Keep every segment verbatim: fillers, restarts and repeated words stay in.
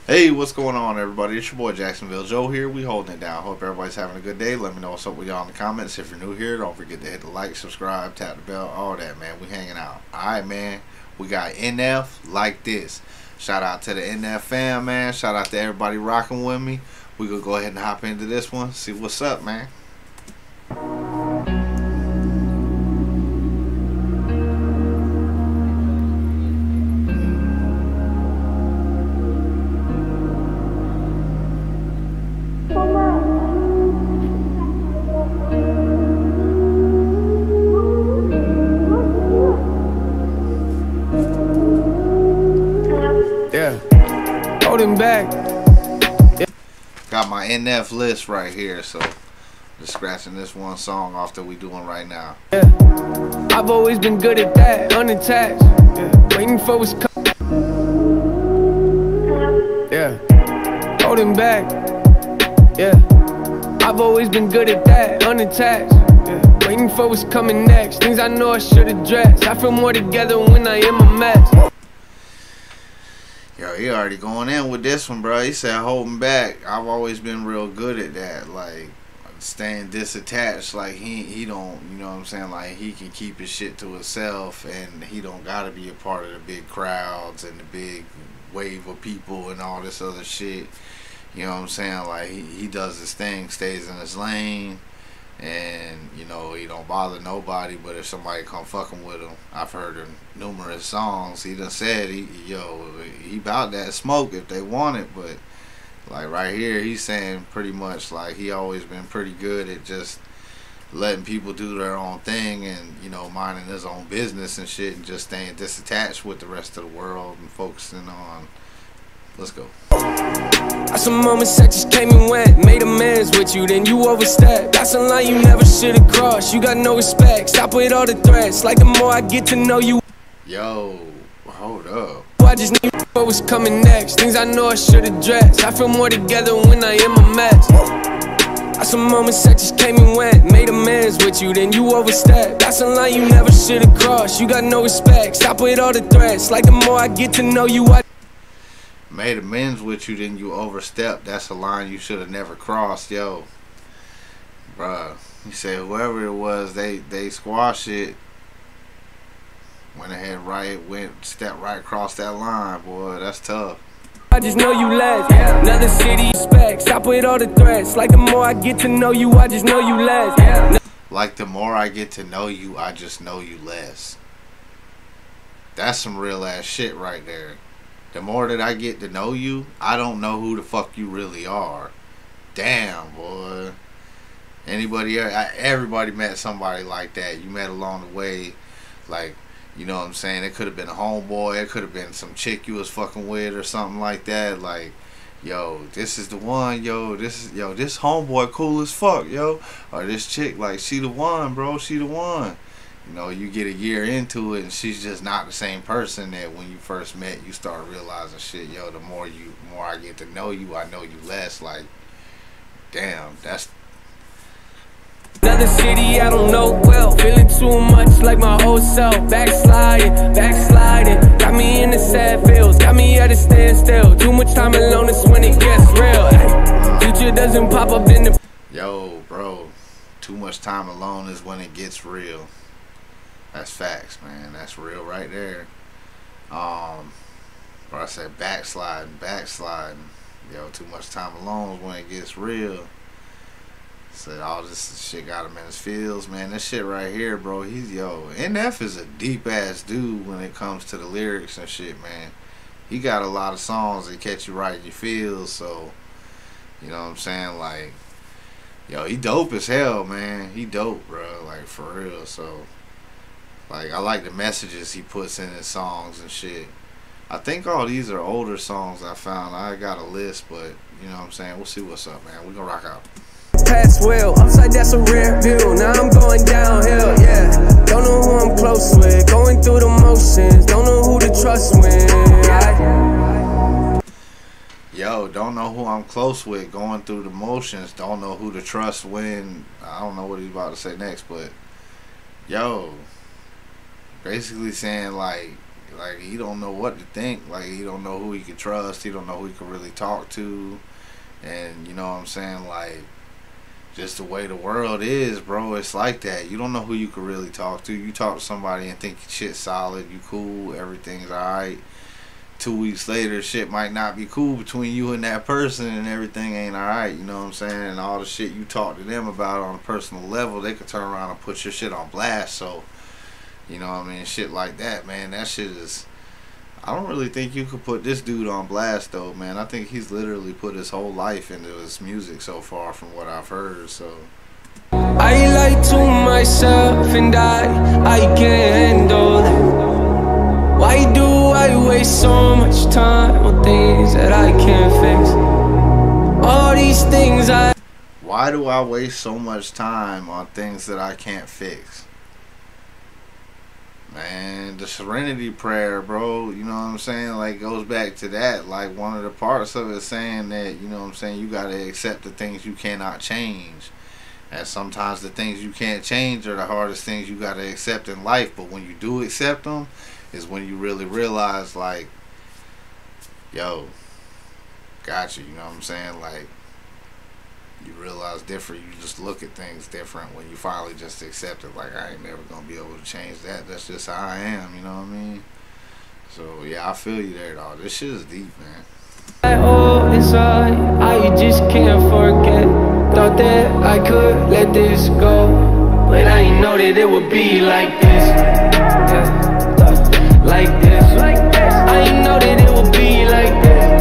Hey, what's going on, everybody? It's your boy Jacksonville Joe here. We holding it down. Hope everybody's having a good day. Let me know what's up with y'all in the comments. If you're new here, don't forget to hit the like, subscribe, tap the bell, all that, man. We hanging out. Alright, man. We got N F like this. Shout out to the N F fam, man. Shout out to everybody rocking with me. We gonna go ahead and hop into this one. See what's up, man. Holding back. Yeah. Got my N F list right here, so just scratching this one song off that we doing right now. Yeah. I've always been good at that, unattached. Yeah. Waiting for what's coming. Yeah. Holding back. Yeah. I've always been good at that, unattached. Yeah. Waiting for what's coming next. Things I know I should address. I feel more together when I am a mess. Yo, he already going in with this one, bro. He said holding back. I've always been real good at that, like staying disattached. Like he he don't, you know what I'm saying? Like he can keep his shit to himself, and he don't gotta be a part of the big crowds and the big wave of people and all this other shit. You know what I'm saying? Like he he does his thing, stays in his lane. And you know, he don't bother nobody. But if somebody come fucking with him, I've heard in numerous songs he done said he yo he about that smoke if they want it. But like right here, he's saying pretty much like he always been pretty good at just letting people do their own thing and, you know, minding his own business and shit, and just staying disattached with the rest of the world and focusing on. Let's go. Some moments that just came and went, made amends with you, then you overstepped. That's a line you never should have crossed. You got no respect. Stop with all the threats. Like the more I get to know you. Yo, hold up. I just knew what was coming next. Things I know I should address. I feel more together when I am a mess. Some moments that just came and went, made amends with you, then you overstepped. That's a line you never should have crossed. You got no respect. Stop with all the threats. Like the more I get to know you, I made amends with you, then you overstepped. That's a line you should have never crossed. Yo, bruh, he said whoever it was, they they squashed it, went ahead right, went step right across that line. Boy, that's tough. I just know you less. Another city respect. Stop with all the threats. Like the more I get to know you, I just know you less. Like the more I get to know you, I just know you less. That's some real ass shit right there. The more that I get to know you, I don't know who the fuck you really are. Damn, boy. Anybody, everybody met somebody like that. You met along the way, like, you know what I'm saying? It could have been a homeboy. It could have been some chick you was fucking with or something like that. Like, yo, this is the one. Yo, this is yo, this homeboy cool as fuck, yo. Or this chick, like, she the one, bro. She the one. You know, you get a year into it and she's just not the same person that when you first met. You start realizing shit, yo, the more you more I get to know you, I know you less. Like, damn, that's another city I don't know well. Feeling too much like my old self. Backsliding, backsliding. Got me in the sad feels, got me at a standstill. Too much time alone is when it gets real. Ay, future doesn't pop up in the. Yo, bro, too much time alone is when it gets real. That's facts, man. That's real right there. Um, but I said backsliding, backsliding. Yo, too much time alone is when it gets real. Said all this shit got him in his feels, man. This shit right here, bro. He's yo. N F is a deep ass dude when it comes to the lyrics and shit, man. He got a lot of songs that catch you right in your feels. So, you know what I'm saying? Like, yo, he dope as hell, man. He dope, bro. Like, for real. So. Like, I like the messages he puts in his songs and shit. I think all these are older songs I found. I got a list, but, you know what I'm saying? We'll see what's up, man. We're gonna rock out. Pass well, upside that's a rare view. Now I'm going downhill, yeah. Don't know who I'm close with. Going through the motions. Don't know who to trust when. Yeah. Yo, don't know who I'm close with. Going through the motions. Don't know who to trust when. I don't know what he's about to say next, but, yo. Basically saying like like he don't know what to think. Like he don't know who he can trust. He don't know who he can really talk to. And you know what I'm saying? Like, just the way the world is, bro, it's like that. You don't know who you can really talk to. You talk to somebody and think shit's solid, you cool, everything's alright. Two weeks later, shit might not be cool between you and that person, and everything ain't alright, you know what I'm saying? And all the shit you talk to them about on a personal level, they could turn around and put your shit on blast. So, you know what I mean? Shit like that, man, that shit is... I don't really think you could put this dude on blast, though, man. I think he's literally put his whole life into his music so far, from what I've heard, so... I lie to myself and I, I can't handle it. Why do I waste so much time on things that I can't fix? All these things I... Why do I waste so much time on things that I can't fix? Man, the serenity prayer, bro, you know what I'm saying? Like, goes back to that. Like, one of the parts of it saying that, you know what I'm saying, you got to accept the things you cannot change. And sometimes the things you can't change are the hardest things you got to accept in life. But when you do accept them, is when you really realize, like, yo, got you, you know what I'm saying? Like, you realize different. You just look at things different when you finally just accept it. Like, I ain't never gonna be able to change that. That's just how I am, you know what I mean? So yeah, I feel you there, dog. This shit is deep, man. Oh, inside, I just can't forget. Thought that I could let this go, but I didn't know that it would be like this. Yeah, like this. I didn't know that it would be like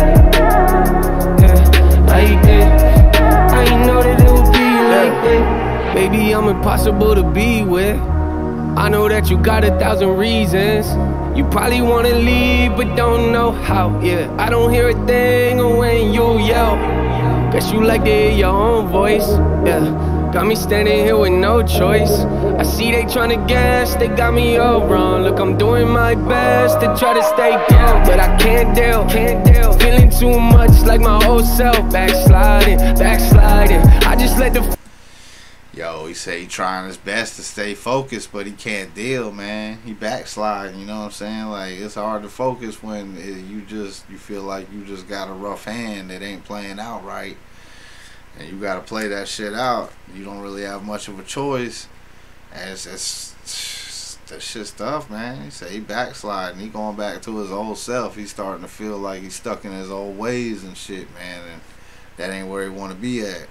this. Yeah, like this. I ain't know that it would be like that. Baby, I'm impossible to be with. I know that you got a thousand reasons. You probably wanna leave, but don't know how. Yeah, I don't hear a thing when you yell. Guess you like to hear your own voice. Yeah, got me standing here with no choice. I see they tryna guess, they got me all wrong. Look, I'm doing my best to try to stay down, but I can't deal, can't deal. Feeling too much like my old self. Backsliding, backsliding. I just let the... Yo, he say he trying his best to stay focused, but he can't deal, man. He backsliding, you know what I'm saying? Like, it's hard to focus when it, you just, you feel like you just got a rough hand that ain't playing out right. And you got to play that shit out. You don't really have much of a choice. And it's, it's, that shit stuff, man. He say he backsliding. He going back to his old self. He's starting to feel like he's stuck in his old ways and shit, man. And that ain't where he want to be at.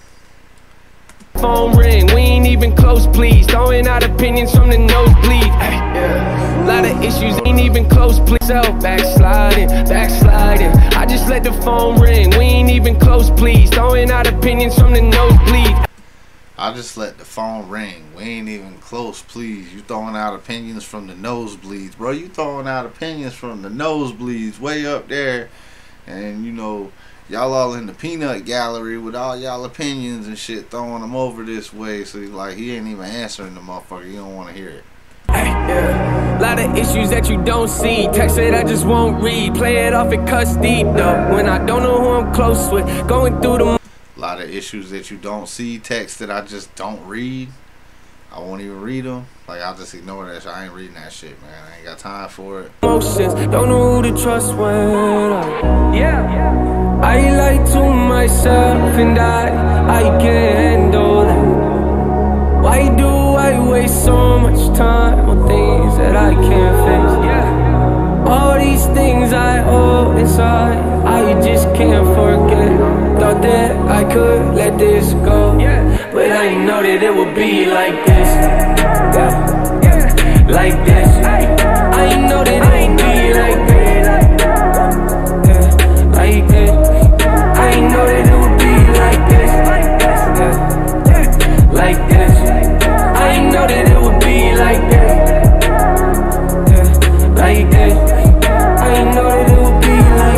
Phone ring, we ain't even close, please. Throwing out opinions from the nosebleed. Yeah. Lot of issues, ain't even close, please. Self backsliding, backsliding. I just let the phone ring, we ain't even close, please. Throwing out opinions from the nosebleed. I just let the phone ring. We ain't even close, please. You throwing out opinions from the nosebleeds, bro. You throwing out opinions from the nosebleeds, way up there, and you know. Y'all all in the peanut gallery with all y'all opinions and shit, throwing them over this way. So he's like, he ain't even answering the motherfucker. He don't want to hear it. Yeah. Lot of issues that you don't see. Text that I just won't read. Play it off and cuss deep though. When I don't know who I'm close with. Going through the... Lot of issues that you don't see. Text that I just don't read. I won't even read them. Like, I'll just ignore that shit. I ain't reading that shit, man. I ain't got time for it. Emotions. Don't know who to trust when I... Yeah. I lie to myself and I, I can't handle it. Why do I waste so much time on things that I can't fix? Yeah. All these things I hold inside, I just can't forget. Thought that I could let this go, yeah. But I didn't know that it would be like this. Yeah. Yeah. Like this. I didn't know that it would be like this. Yeah. Like this. I didn't know that it would be like this. Yeah. Like this. I didn't know that it would be like this. Yeah. Like this. I didn't know that it would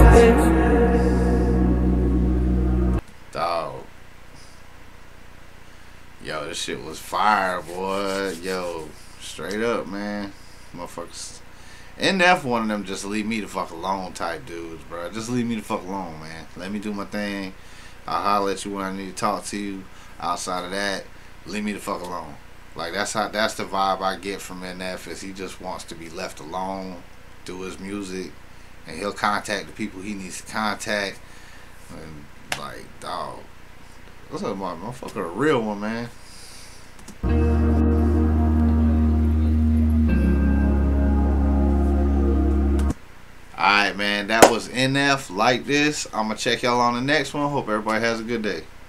be like this. Dog. Yo, this shit was fire, boy. Yo, straight up, man. Motherfuckers. N F one of them just leave me the fuck alone type dudes, bro. Just leave me the fuck alone, man. Let me do my thing. I'll holler at you when I need to talk to you. Outside of that, leave me the fuck alone. Like, that's how, that's the vibe I get from N F, is he just wants to be left alone. through his music, and he'll contact the people he needs to contact. And like, dog, what's up, my motherfucker, a real one, man. Alright, man, that was N F Like This. I'm gonna check y'all on the next one. Hope everybody has a good day.